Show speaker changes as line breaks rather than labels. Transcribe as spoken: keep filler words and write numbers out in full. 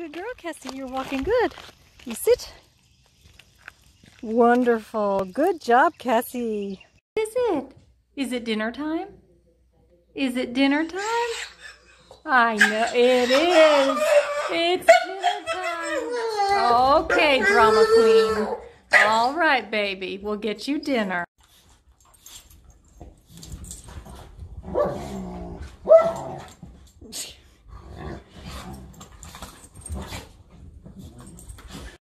Good girl, Cassie. You're walking good. You sit. Wonderful. Good job, Cassie. What is it? Is it dinner time? Is it dinner time? I know it is. It's dinner time. Okay, drama queen. All right, baby. We'll get you dinner.